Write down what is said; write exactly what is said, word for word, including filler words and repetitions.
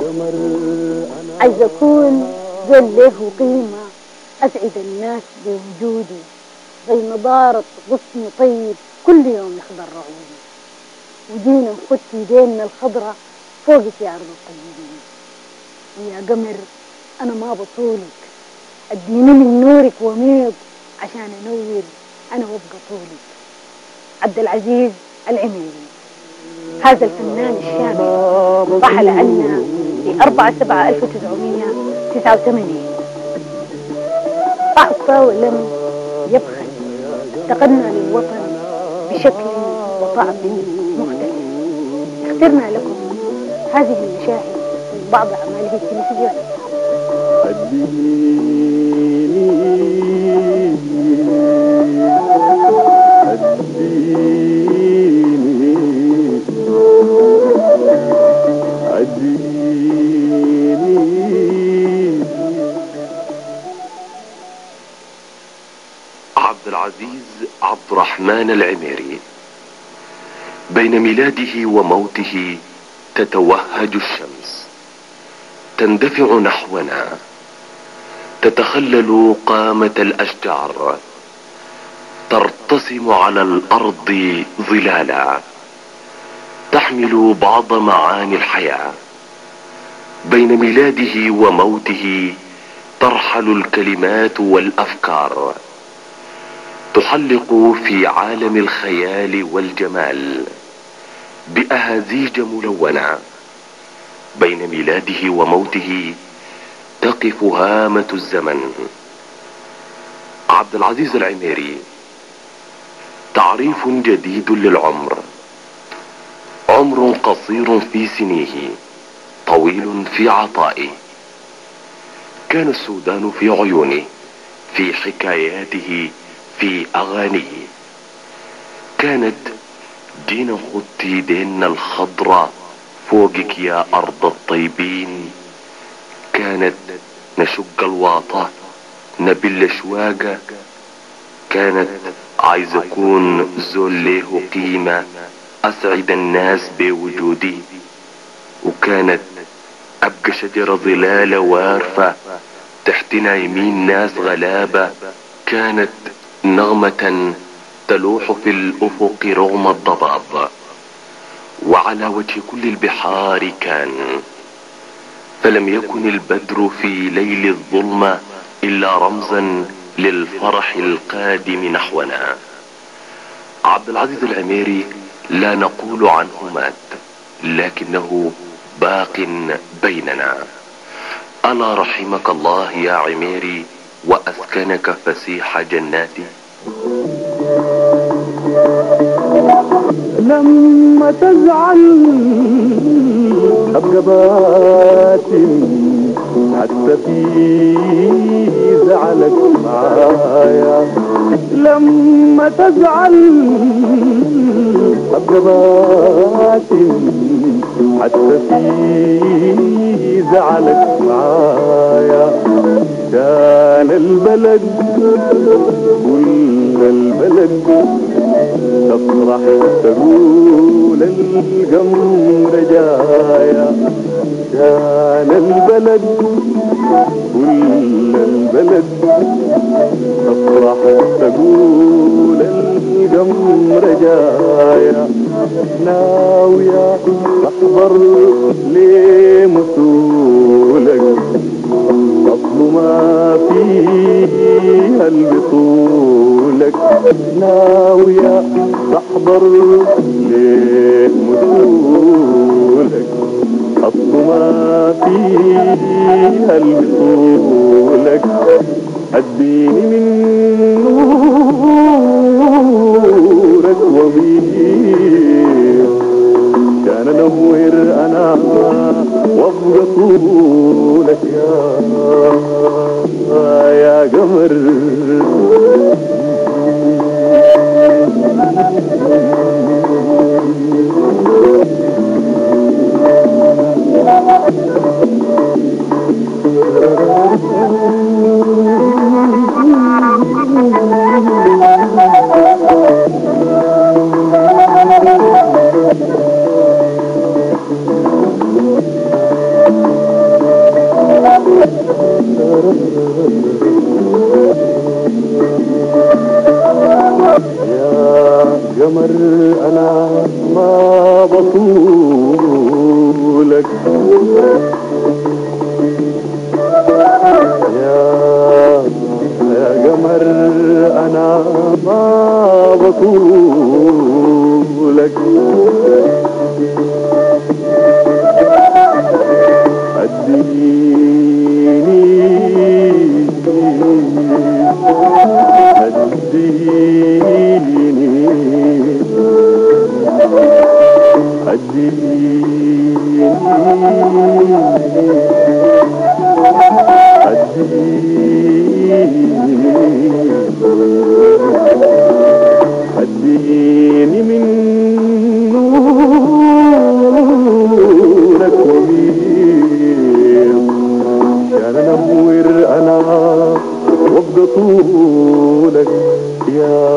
عايز أكون زول له قيمة، أسعد الناس بوجودي، زي نضارة غصن طيب كل يوم يخضر رعودي، وجينا نخد ايدينا الخضرة فوق في عرض الطيبين. ويا قمر أنا ما بطولك، اديني من نورك وميض عشان أنور أنا وابقى طولك. عبد العزيز العميري، هذا الفنان الشامل رحل عنا في أربعة سبعة ألف وتسعمية وتسعة وثمانين، أعطى ولم يبخل، تغنى للوطن بشكل وطعم مختلف. اخترنا لكم هذه المشاهد من بعض أعماله التلفزيونية. عبد العزيز عبد الرحمن العميري، بين ميلاده وموته تتوهج الشمس، تندفع نحونا، تتخلل قامة الأشجار، ترتسم على الأرض ظلالا، تحمل بعض معاني الحياة. بين ميلاده وموته ترحل الكلمات والأفكار، تحلق في عالم الخيال والجمال بأهازيج ملونة. بين ميلاده وموته تقف هامة الزمن. عبد العزيز العميري تعريف جديد للعمر، عمر قصير في سنيه، طويل في عطائه. كان السودان في عيونه، في حكاياته، في أغانيه. كانت دينا خدتي دينا الخضرة فوقك يا أرض الطيبين. كانت نشق الواطة نبل أشواقة. كانت عايز أكون زول له قيمة، أسعد الناس بوجودي. وكانت أبقى شجرة ظلالة وارفة تحتنا يمين ناس غلابة. كانت نغمة تلوح في الأفق رغم الضباب، وعلى وجه كل البحار كان. فلم يكن البدر في ليل الظلمة إلا رمزا للفرح القادم نحونا. عبد العزيز العميري لا نقول عنه مات، لكنه باق بيننا. ألا رحمك الله يا عميري وأسكنك فسيح جناتي. لما تزعل أبقى باسم حتى في زعلك معايا. لما تزعل أبقى باسم حتى في زعلك معايا. كان البلد كل البلد تفرح تقول القمر جايا. كان البلد كل البلد تفرح تقول القمر جايا. ناوية تحضر لمسولك أصل ما فيها البطولك. ناوية تحضر لمسولك أصل ما فيها البطولك. أديني من نورك وبيك كان نور أنا وابقى طولك يا يا قمر. يا قمر أنا ما بطولك يا يا قمر أنا ما بطولك اديني اديني اديني اديني من نورك ومين كان انور انا وابقى طولك يا